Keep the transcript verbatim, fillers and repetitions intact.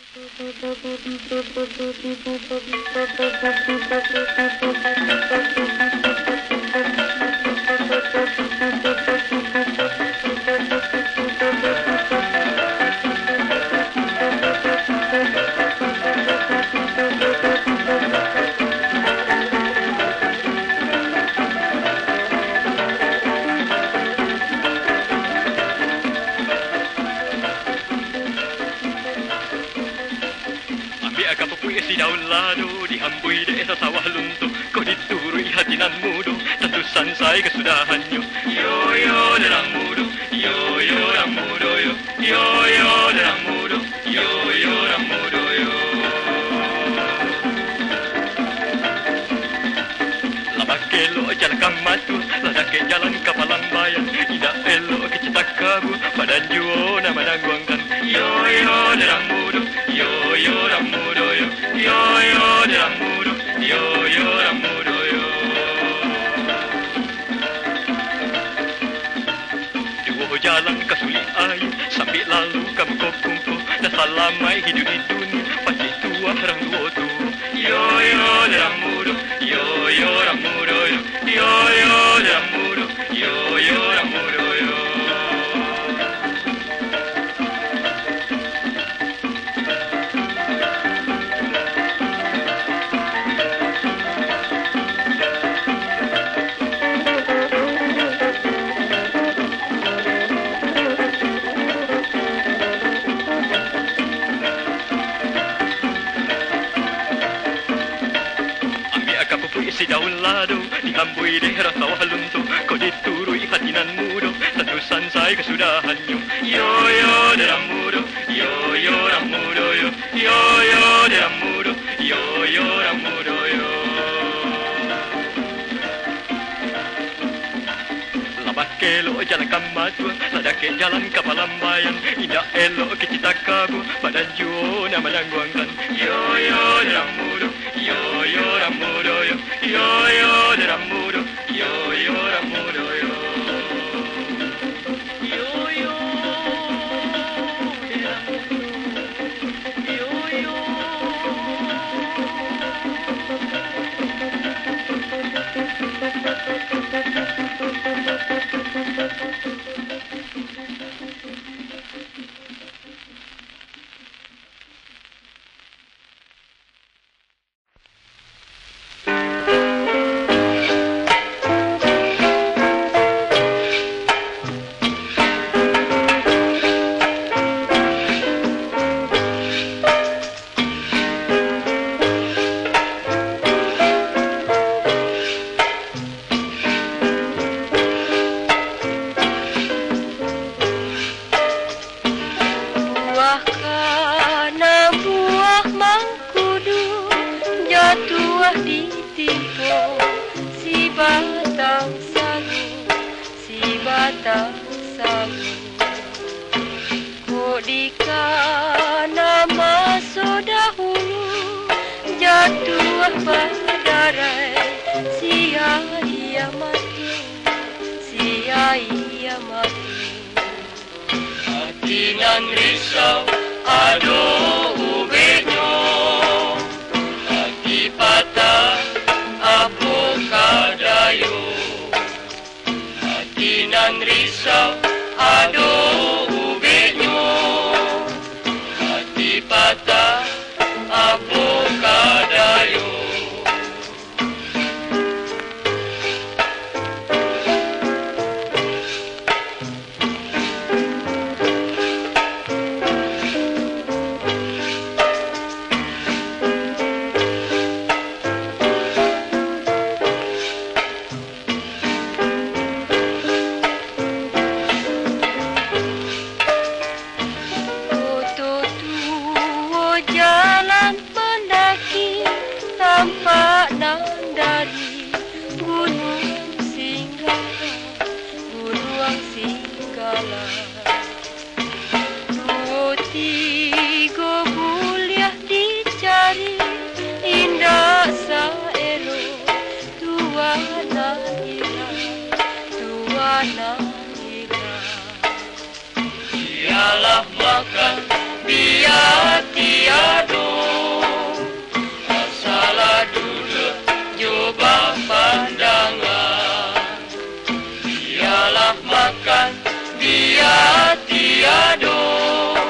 Sampai kesudahannya. Yo yo derang mudo, yo yo derang mudo yo, yo yo derang mudo, yo yo derang mudo yo. Labak elo jalan kang matu, ladak ke jalan kapalang bayan, ida elo ke cetak kabu, badan juo nama dangguangkan. Yo yo derang mudo, yo yo derang mudo yo, yo yo derang mudo, yo yo derang mudo yo. Jalan kasuli ay sampai lalu kamu kumpul dah salamai hidup di dunia pasti tua orang dua tu. Yo yo derang mudo, yo yo derang mudo yo, yo yo derang mudo, yo yo derang mudo yo. Si daun lado dihambui daerah sawah lunto, kau diturui hatinan mudo, terusan saya kesudahannya. Yo yo derang mudo, yo yo derang mudo yo, yo yo derang mudo, yo yo derang mudo yo. Labak kelo jalan kamatu, ladak ke jalan kapalambayan, indah elo ke cita kabu, badan juo nama dangguangkan. Yo yo derang mudo, yo yo derang mudo yo. Yo yo derang mudo, yo yo derang mudo yo. Yo yo derang mudo, yo yo. Hatinan risau, aduh ubednya, hati patah, apa kadayo. Hatinan risau, aduh ubednya, hati patah, apa kadayo. Ialah makan biar tiada. makan dia tiado.